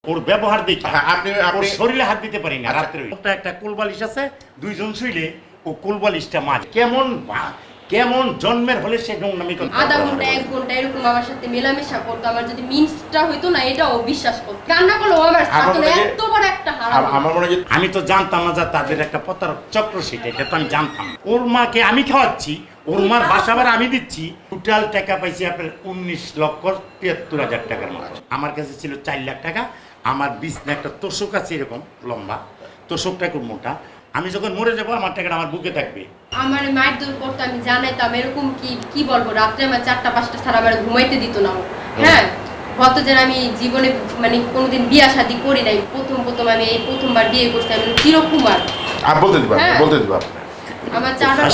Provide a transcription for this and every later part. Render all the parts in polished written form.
ওর ব্যবহার দেখি আপনি ওর শরীরে হাত দিতে পারি না। রাত্রে একটা কোলবালিশ আছে, দুইজন শুইলে ও কোলবালিশটা মাঝ কেমন জন্মের হলে সে নোংরামি করতে আধা ঘন্টা 1 ঘন্টা এরকম আমার সাথে মেলামেশা করতো। আমার যদি মিন্সটা হইতো না এটা ও বিশ্বাস করতো। কান্না করলো আমার সাথে এত বড় একটা হারাম। আমার মনে হয় আমি তো জানতাম না যে তাদের একটা প্রতারক চক্র, সেটা এটা তো আমি জানতাম না। ওর মাকে আমি খাওয়াচ্ছি, ওর মার বাসাবার আমি দিচ্ছি। টোটাল টাকা পাইছি আপনার 19,73,000 টাকার মতো। আমার কাছে ছিল 4 লাখ টাকা। আমার বিছনা একটা তোষক আছে এরকম লম্বা, তোষকটা খুব মোটা। আমি যখন মরে যাবো আমার টাকাটা আমার বুকে থাকবে। আমার মায়ের দূর করতে আমি জানাইতাম এরকম কি বলবো, রাত্রে আমার 4টা-5টা ছাড়া আমার ঘুমাইতে দিত না। হ্যাঁ, গত যেন আমি জীবনে মানে কোনোদিন বিয়া শাদী করি নাই। প্রথম আমি এই প্রথমবার বিয়ে করছি। আমি চিরকুমার। বলতে দিবা বলতে দিবা আমার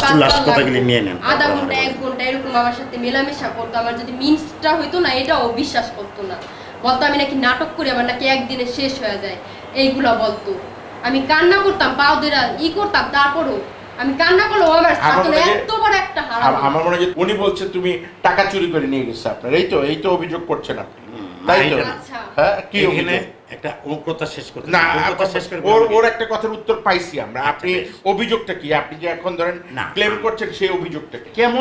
4-5 আধা ঘন্টা 1 ঘন্টা এরকম আমার সাথে মেলামেশা করতো। আমার যদি মিন্সটা হইতো না এটা ও বিশ্বাস করতো না। বলতো আমি নাকি নাটক করি, আমার নাকি একদিনে শেষ হয়ে যায়, এইগুলা বলতো। আমি কান্না করতাম, পাও ধরে করতাম, তারপরও আমি কান্না করলো আমার সাথে এত বড় একটা হারাম। আমার মনে হয় উনি বলছে তুমি টাকা চুরি করে নিয়ে গেছো আপনার, এই তো অভিযোগ করছেন আপনি, তাই তো? হ্যাঁ, কি এখানে একটা কথা শেষ করতে না, ওর একটা কথার উত্তর পাইছি আমরা। আপনি অভিযোগটা কি? আপনি যে এখন ধরেন ক্লেম করছেন সেই অভিযোগটা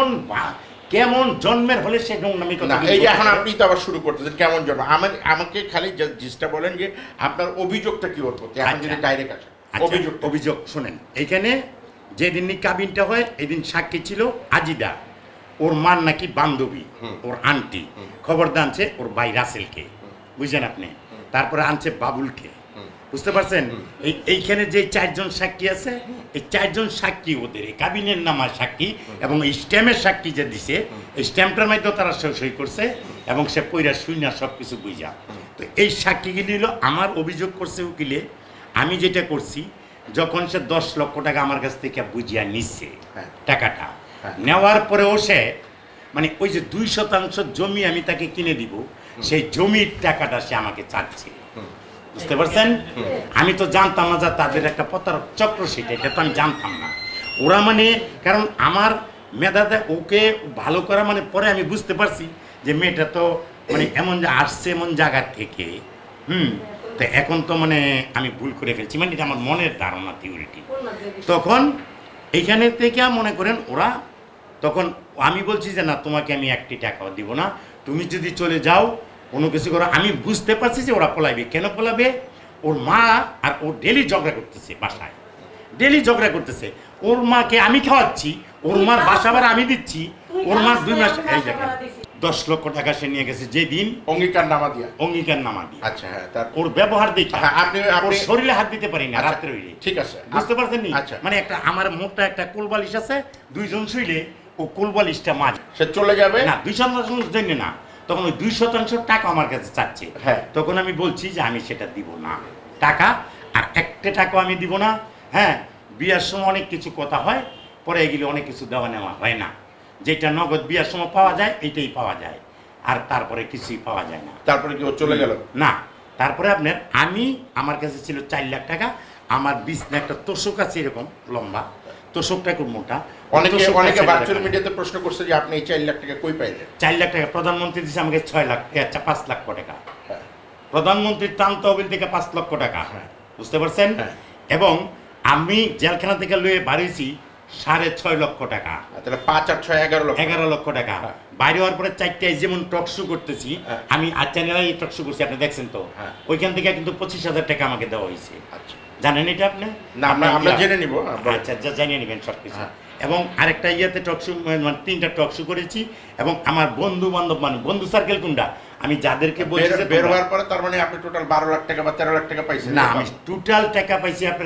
কেমন জন্মের হলে সে নোংরামি করতে? এই যে এখন আপনি তো আবার শুরু করতেছেন কেমন জন্ম। আমাকে খালি জিনিসটা বলেন যে আপনার অভিযোগটা কি ওর প্রতি, এখন যদি ডাইরেক্ট আসে অভিযোগ শোনেন। এইখানে যেদিন কাবিনটা হয় এদিন সাক্ষী ছিল আজিদা, ওর মার নাকি বান্ধবী, ওর আন্টি। খবর আনছে ওর ভাই রাসেলকে, বুঝছেন আপনি? তারপরে আনছে বাবুলকে, বুঝতে পারছেন? এইখানে যে 4 জন সাক্ষী আছে, এই 4 জন সাক্ষী ওদের এই কাবিনের নামা সাক্ষী, এবং এই স্ট্যাম্পের সাক্ষী যে দিছে, এই স্ট্যাম্পটার মাধ্যমে তারা সই করছে এবং সে পইরা শুই না সব কিছু বুঝা। তো এই সাক্ষীগুলি হলো আমার অভিযোগ করছে উকিলে। আমি যেটা করছি, যখন সে 10 লক্ষ টাকা আমার কাছ থেকে বুঝিয়া নিচ্ছে, টাকাটা নেওয়ার পরেও সে মানে ওই যে 2% জমি আমি তাকে কিনে দিব, সেই জমির টাকাটা সে আমাকে চাচ্ছে, বুঝতে পারছেন? আমি তো জানতাম না যে তাদের একটা প্রতারক চক্র, সেটা এটা তো আমি জানতাম না। ওরা মানে কারণ আমার মেধাতে ওকে ভালো করা মানে পরে আমি বুঝতে পারছি যে মেয়েটা তো মানে এমন যে আসছে এমন জায়গা থেকে, তো এখন তো মানে আমি ভুল করে ফেলছি, মানে এটা আমার মনের ধারণা, থিওরিটি। তখন এইখানে থেকে মনে করেন ওরা, তখন আমি বলছি যে না, তোমাকে আমি 1টি টাকাও দিব না, তুমি যদি চলে যাও কোনো কিছু করো। আমি বুঝতে পারছি যে ওরা পলাইবে। কেন পলাবে? ওর মা আর ও ডেলি ঝগড়া করতেছে, বাসায় ডেলি ঝগড়া করতেছে। ওর মাকে আমি খাওয়াচ্ছি, ওর মার বাসাবার আমি দিচ্ছি। ওর মার 2 মাস, এই দেখেন 10 লক্ষ টাকা সে নিয়ে গেছে যেদিন অঙ্গীকার নামা দিয়ে। আচ্ছা, হ্যাঁ, তার ওর ব্যবহার দেখি আপনি ওর শরীরে হাত দিতে পারি না রাত্রে হইলে। ঠিক আছে, বুঝতে পারছেন? মানে একটা আমার মোটা একটা কোলবালিশ আছে, 2 জন শুইলে ও কোলবালিশটা মাঝ সে চলে যাবে না, 2% জন্য না। তখন ওই 2% টাকা আমার কাছে চাচ্ছে। তখন আমি বলছি যে আমি সেটা দিব না টাকা, আর 1টা টাকাও আমি দিব না। হ্যাঁ, বিয়ার সময় অনেক কিছু কথা হয়, পরে এগুলো অনেক কিছু দেওয়া নেওয়া হয় না। যেটা নগদ বিয়ার সময় পাওয়া যায় এইটাই পাওয়া যায়, আর তারপরে কিছুই পাওয়া যায় না। তারপরে কি ও চলে গেল? না, তারপরে আপনার আমার কাছে ছিল 4 লাখ টাকা। আমার বিছনা একটা তোষক আছে এরকম লম্বা, তোষকটা খুব মোটা। অনেকে ভার্চুয়াল মিডিয়াতে প্রশ্ন করছে যে আপনি এই 4 লাখ টাকা কই পাইলেন? 4 লাখ টাকা প্রধানমন্ত্রী দিয়েছে আমাকে 6 লাখ, 5 লক্ষ টাকা। প্রধানমন্ত্রীর ত্রাণ তহবিল থেকে 5 লক্ষ টাকা, বুঝতে পারছেন? এবং আমি জেলখানা থেকে লয়ে বাড়িয়েছি 6.5 লক্ষ টাকা। তাহলে 5 আর 6 11 লক্ষ টাকা। বাইরে হওয়ার পরে 4টায় যেমন টক শো করতেছি আমি, চ্যানেলে টক শো করছি, আপনি দেখছেন তো, ওইখান থেকে কিন্তু 25,000 টাকা আমাকে দেওয়া হয়েছে। জানেন এটা আপনি? না, আমরা জেনে নিব। আচ্ছা, জানিয়ে নেবেন সবকিছু। এবং আরেকটা ইয়াতে টক শো, মানে 3টা টক শো করেছি। এবং আমার বন্ধু বান্ধব, মানে বন্ধু সার্কেল কোনটা, আমি যাদেরকে বলছি যে বের হওয়ার পরে, তার মানে আপনি টোটাল 12 লাখ টাকা বা 13 লাখ টাকা পাইছেন? না, আমি টোটাল টাকা পাইছি আপনার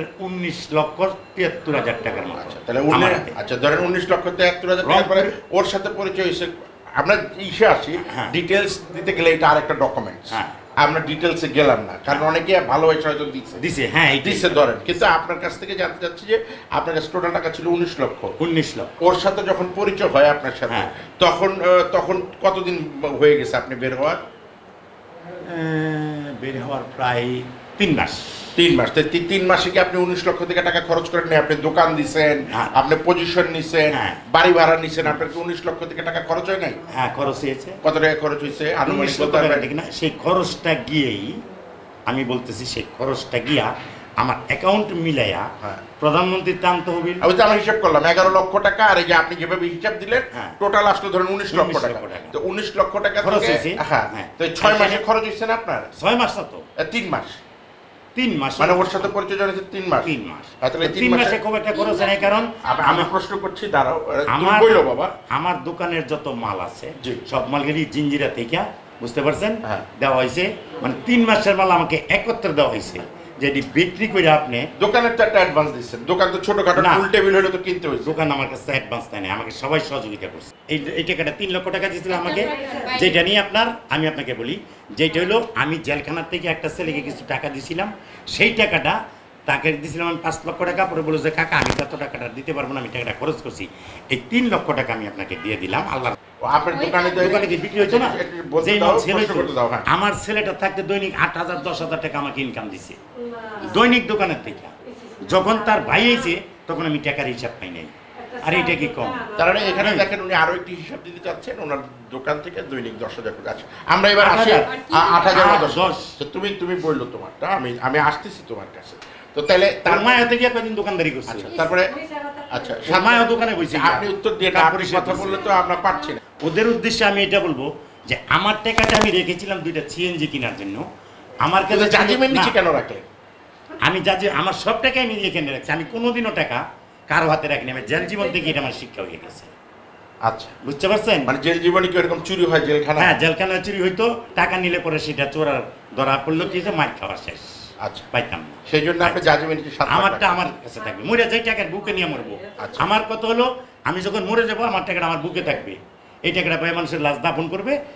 19,73,000 টাকার মতো। তাহলে আচ্ছা, ধরেন 19,73,000 টাকা পরে ওর সাথে পরিচয় হয়েছে। আমরা ইসে আসি, ডিটেলস দিতে গেলে এটা আরেকটা ডকুমেন্টস, আমরা ডিটেলসে গেলাম না, কারণ অনেকে ভালোবাসা হয়তো দিছে। হ্যাঁ, দিছে ধরেন। কিন্তু আপনার কাছ থেকে জানতে চাচ্ছি যে আপনার কাছে টোটাল টাকা ছিল 19 লক্ষ। ওর সাথে যখন পরিচয় হয় আপনার সাথে, তখন কতদিন হয়ে গেছে আপনি বের হওয়ার? প্রায় 3 মাস। 3 মাস। 3 মাসে কি আপনি 19 লক্ষ থেকে টাকা খরচ করেন? আপনি দোকান দিচ্ছেন, আপনি পজিশন নিছেন, বাড়ি ভাড়া নিছেন, আপনার কি 19 লক্ষ থেকে টাকা খরচ হয় নাই? হ্যাঁ, খরচ হয়েছে। কত টাকা খরচ হয়েছে আনুমানিক? সেই খরচটা গিয়েই আমি বলতেছি সেই খরচটা গিয়া আমার অ্যাকাউন্ট মিলাইয়া হ্যাঁ। প্রধানমন্ত্রীর টানতে হবে। আমি তো আমার হিসাব করলাম 11 লক্ষ টাকা, আর এই যে আপনি যেভাবে হিসাব দিলেন হ্যাঁ। টোটাল আসলে ধরেন 19 লক্ষ 19 টাকা। লক্ষ টাকা। তো 19 লক্ষ টাকা খরচ থেকে হয়েছে। হ্যাঁ হ্যাঁ। তো 6 মাসে খরচ হয়েছে না আপনার? 6 মাস না তো, 3 মাস, 3 মাস, মানে ওর সাথে পরিচয় হয়েছে 3 মাস। 3 মাস। তাহলে 3 মাসে খুব একটা খরচ নাই, কারণ আমি প্রশ্ন করছি, দাঁড়াও তুমি আমার বললো বাবা। আমার দোকানের যত মাল আছে জি। সব মালগুলি জিঞ্জিরা থেকে, বুঝতে পারছেন, হ্যাঁ। দেওয়া হয়েছে। মানে 3 মাসের মাল আমাকে একত্রে দেওয়া হয়েছে, যেটি বিক্রি করে আপনি দোকানের তো একটা অ্যাডভান্স দিচ্ছেন, দোকান তো ছোটখাটো না। ফুল টেবিল হলে তো কিনতে হয়েছে। দোকান আমার কাছে অ্যাডভান্স নেয়, আমাকে সবাই সহযোগিতা করছে। এই টাকাটা 3 লক্ষ টাকা দিয়েছিল আমাকে, যেটা নিয়ে আমি আপনাকে বলি, যেটা হলো আমি জেলখানার থেকে একটা ছেলেকে কিছু টাকা দিয়েছিলাম, সেই টাকাটা তাকে দিয়েছিলাম আমি 5 লক্ষ টাকা। পরে বলে যে কাকা আমি তত টাকাটা দিতে পারবো না, আমি টাকাটা খরচ করছি, এই 3 লক্ষ টাকা আমি আপনাকে দিয়ে দিলাম। আল্লাহ আপনার দোকানে তো দোকানে কি বিক্রি হইতো না, বলতে যেই দাও, মাল সেল প্রশ্ন হইতো, করতে দাও, হ্যাঁ। আমার ছেলেটা থাকতে দৈনিক 8,000 10,000 টাকা আমাকে ইনকাম দিছে দৈনিক দোকানের থেকে। যখন তার ভাই হয়েছে তখন আমি টাকার হিসাব পাই নাই। আর এটা কি কম? তার মানে এখানে দেখেন উনি আরো একটি হিসাব দিতে চাচ্ছেন, ওনার দোকান থেকে দৈনিক 10,000 করে আছে। আমরা এবার আসি 8,000 10। তুমি বললো তোমারটা, আমি আসতেছি তোমার কাছে। তো তাহলে তার মায়া থেকে কদিন দোকানদারি করছে, আচ্ছা, তারপরে আচ্ছা তার মায়া দোকানে বসে। আপনি উত্তর দিয়ে না, আপনি কথা বললে তো আমরা পারছি না। ওদের উদ্দেশ্যে আমি এটা বলবো যে আমার টাকাটা আমি রেখেছিলাম 2টা সিএনজি কেনার জন্য। আমার কাছে কিন্তু জাজিমেন্ট নিচে না, কেন রাখলেন? আমি আমার সব টাকা আমি এখানে রাখছি, আমি কোনোদিনও টাকা কারো হাতে রাখিনি। আমি জেল জীবন থেকে এটা আমার শিক্ষা হয়ে গেছে। আচ্ছা, বুঝতে পারছেন? মানে জেল জীবনে কি এরকম চুরি হয় জেলখানা? হ্যাঁ, জেলখানায় চুরি হইতো, টাকা নিলে পরে সেটা চোরার ধরা পড়লো, কি যে মার খাওয়া শেষ, আচ্ছা, পাইতাম না। সেই জন্য আপনি জাজিমেন্ট কি সাথে আমারটা রাখলেন? আমার কাছে থাকবে, মরে যাই টাকার বুকে নিয়ে মরবো। আচ্ছা। আমার কথা হলো আমি যখন মরে যাবো আমার টাকাটা আমার বুকে থাকবে, এই টাকাটা পাই মানুষের লাশ দাফন করবে,